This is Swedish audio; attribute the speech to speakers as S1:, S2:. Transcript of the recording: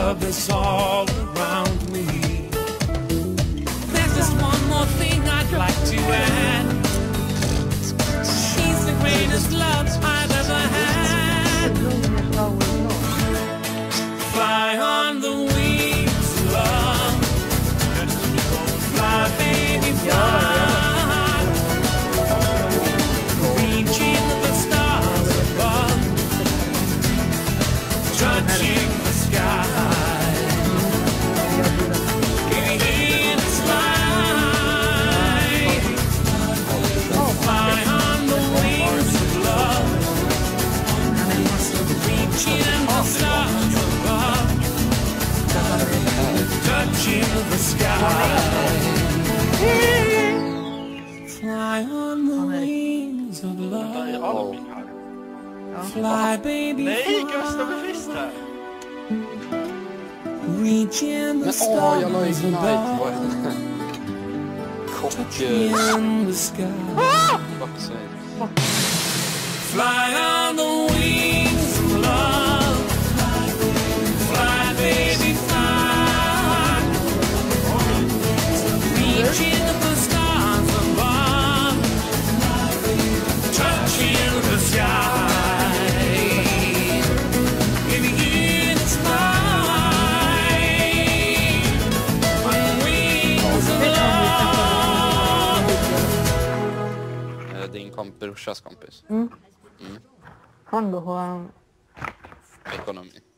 S1: love is all around me. There's just one more thing I'd like to add. She's the greatest love I've ever had. Fly on the wings of love. Fly, baby, fly. Reaching the stars above. Touching the sky. Getting the slide. Fly on the wings of love. Reaching the stars above. Touching the sky. Fly on the wings of love. Fly, baby,
S2: Nej,
S1: fly.
S2: Gustav är visst här.
S1: Reaching the stars above. Touching the sky. Fly on the wings of love. Fly, baby, fly. Reaching the stars above. Touching the sky. Baby, it's mine. On wings of love.
S3: Din brorsas kompis.
S4: Han då har
S3: Ekonomi.